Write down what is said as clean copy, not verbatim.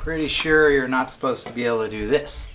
Pretty sure you're not supposed to be able to do this.